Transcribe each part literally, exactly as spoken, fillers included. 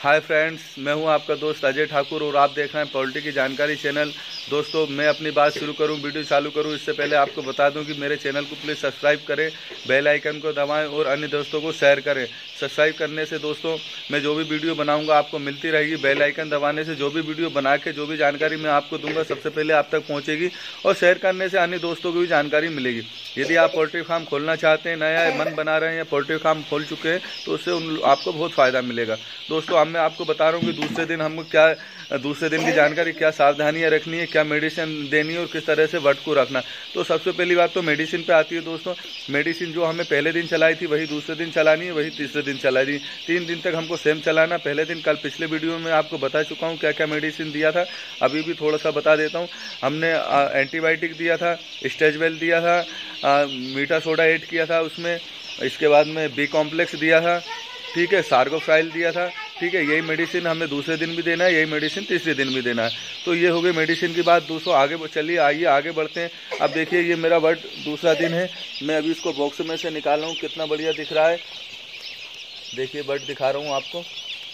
Hi friends, मैं हूं आपका दोस्त अजय ठाकुर और आप देख रहे हैं पोल्ट्री की जानकारी चैनल। दोस्तों, मैं अपनी बात शुरू करूं, वीडियो चालू करूं इससे पहले आपको बता दूं कि मेरे चैनल को प्लीज़ सब्सक्राइब करें, बेल आइकन को दबाएं और अन्य दोस्तों को शेयर करें। सब्सक्राइब करने से दोस्तों मैं जो भी वीडियो बनाऊंगा आपको मिलती रहेगी। बेल आइकन दबाने से जो भी वीडियो बना के जो भी जानकारी मैं आपको दूंगा सबसे पहले आप तक पहुँचेगी, और शेयर करने से अन्य दोस्तों को भी जानकारी मिलेगी। यदि आप पोल्ट्री फार्म खोलना चाहते हैं, नया मन बना रहे हैं या पोल्ट्री फार्म खोल चुके हैं, तो उससे उन आपको बहुत फ़ायदा मिलेगा। दोस्तों, अब मैं आपको बता रहा हूँ कि दूसरे दिन हमको क्या दूसरे दिन की जानकारी, क्या सावधानियां रखनी है, क्या मेडिसिन देनी है और किस तरह से वट को रखना। तो सबसे पहली बात तो मेडिसिन पे आती है दोस्तों। मेडिसिन जो हमें पहले दिन चलाई थी वही दूसरे दिन चलानी है, वही तीसरे दिन चलानी है। तीन दिन तक हमको सेम चलाना। पहले दिन कल पिछले वीडियो में आपको बता चुका हूँ क्या क्या मेडिसिन दिया था, अभी भी थोड़ा सा बता देता हूँ। हमने एंटीबायोटिक दिया था, स्टेजवेल दिया था, आ, मीठा सोडा ऐड किया था उसमें। इसके बाद में बी कॉम्प्लेक्स दिया था, ठीक है, सार्गोफ्राइल दिया था, ठीक है। यही मेडिसिन हमें दूसरे दिन भी देना है, यही मेडिसिन तीसरे दिन भी देना है। तो ये हो गई मेडिसिन की बात। दोस्तों आगे चलिए, आइए आगे बढ़ते हैं। अब देखिए, ये मेरा बर्ड दूसरा दिन है। मैं अभी इसको बॉक्स में से निकाल रहा हूँ, कितना बढ़िया दिख रहा है। देखिए बर्ड दिखा रहा हूँ आपको।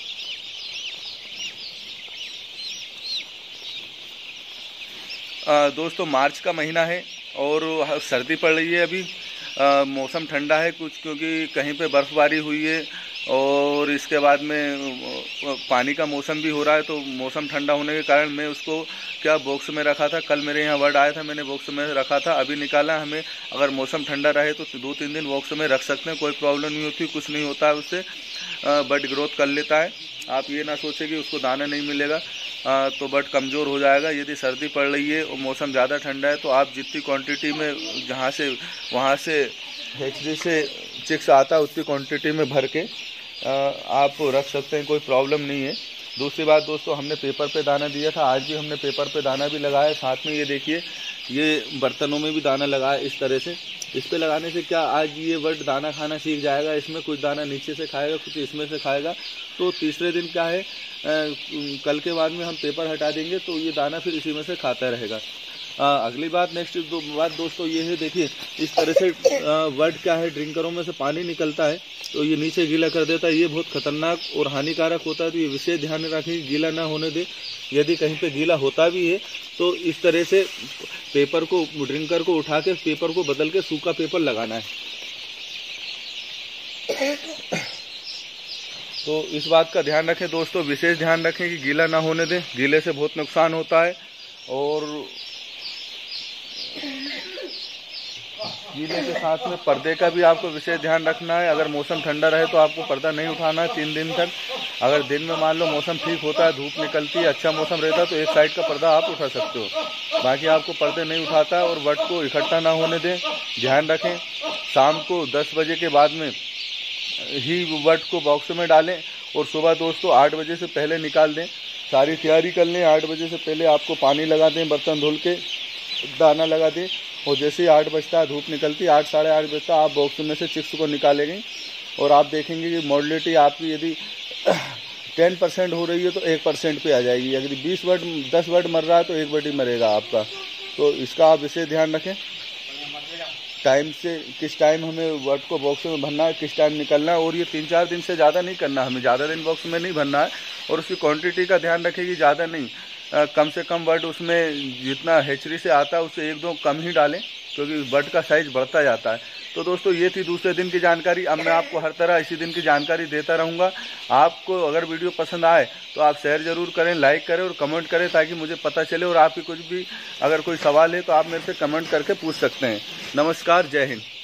आ, दोस्तों मार्च का महीना है और सर्दी पड़ रही है अभी। आ, मौसम ठंडा है कुछ, क्योंकि कहीं पे बर्फ़बारी हुई है और इसके बाद में पानी का मौसम भी हो रहा है। तो मौसम ठंडा होने के कारण मैं उसको क्या बॉक्स में रखा था। कल मेरे यहाँ बर्ड आया था, मैंने बॉक्स में रखा था, अभी निकाला। हमें अगर मौसम ठंडा रहे तो दो तीन दिन बॉक्स में रख सकते हैं, कोई प्रॉब्लम नहीं होती, कुछ नहीं होता है उससे। बर्ड ग्रोथ कर लेता है। आप ये ना सोचें कि उसको दाना नहीं मिलेगा आ, तो बर्ड कमज़ोर हो जाएगा। यदि सर्दी पड़ रही है और मौसम ज़्यादा ठंडा है तो आप जितनी क्वांटिटी में जहाँ से वहाँ से हैचरी से चिक्स आता है उतनी क्वांटिटी में भर के आ, आप रख सकते हैं, कोई प्रॉब्लम नहीं है। दूसरी बात दोस्तों, हमने पेपर पे दाना दिया था, आज भी हमने पेपर पे दाना भी लगाया। साथ में ये देखिए, ये बर्तनों में भी दाना लगाया इस तरह से। इस पे लगाने से क्या, आज ये बर्ड दाना खाना सीख जाएगा। इसमें कुछ दाना नीचे से खाएगा, कुछ इसमें से खाएगा। तो तीसरे दिन क्या है, आ, कल के बाद में हम पेपर हटा देंगे तो ये दाना फिर इसी में से खाता रहेगा। आ, अगली बात नेक्स्ट दो, बात दोस्तों ये है, देखिए इस तरह से बर्ड क्या है, ड्रिंकरों में से पानी निकलता है तो ये नीचे गीला कर देता है। ये बहुत खतरनाक और हानिकारक होता है, तो ये विशेष ध्यान रखें, गीला ना होने दे। यदि कहीं पे गीला होता भी है तो इस तरह से पेपर को, ड्रिंकर को उठा के पेपर को बदल के सूखा पेपर लगाना है। तो इस बात का ध्यान रखें दोस्तों, विशेष ध्यान रखें कि गीला ना होने दें। गीले से बहुत नुकसान होता है। और गीले के साथ में पर्दे का भी आपको विशेष ध्यान रखना है। अगर मौसम ठंडा रहे तो आपको पर्दा नहीं उठाना है तीन दिन तक। अगर दिन में मान लो मौसम ठीक होता है, धूप निकलती है, अच्छा मौसम रहता है, तो एक साइड का पर्दा आप उठा सकते हो। बाकी आपको पर्दे नहीं उठाता। और बर्ड को इकट्ठा ना होने दें, ध्यान रखें। शाम को दस बजे के बाद में ही बर्ड को बॉक्स में डालें और सुबह दोस्तों आठ बजे से पहले निकाल दें। सारी तैयारी कर लें। आठ बजे से पहले आपको पानी लगा दें, बर्तन धुल के दाना लगा दें, और जैसे ही आठ बजता है, धूप निकलती है, आठ साढ़े आठ बजता आप बॉक्स में से चिक्स को निकालेंगे और आप देखेंगे कि मॉर्टलिटी आपकी यदि टेन परसेंट हो रही है तो एक परसेंट पे आ जाएगी। यदि बीस बर्ड दस बर्ड मर रहा है तो एक बर्ड ही मरेगा आपका। तो इसका आप विशेष ध्यान रखें। टाइम से, किस टाइम हमें बर्ड को बॉक्स में भरना है, किस टाइम निकलना है। और ये तीन चार दिन से ज़्यादा नहीं करना, हमें ज़्यादा दिन बॉक्स में नहीं भरना है। और उसकी क्वांटिटी का ध्यान रखेगी, ज़्यादा नहीं, आ, कम से कम बर्ड उसमें जितना हैचरी से आता है उससे एक दो कम ही डालें, क्योंकि बर्ड का साइज बढ़ता जाता है। तो दोस्तों ये थी दूसरे दिन की जानकारी। अब मैं आपको हर तरह इसी दिन की जानकारी देता रहूँगा। आपको अगर वीडियो पसंद आए तो आप शेयर ज़रूर करें, लाइक करें और कमेंट करें, ताकि मुझे पता चले। और आपकी कुछ भी अगर कोई सवाल है तो आप मेरे से कमेंट करके पूछ सकते हैं। नमस्कार, जय हिंद।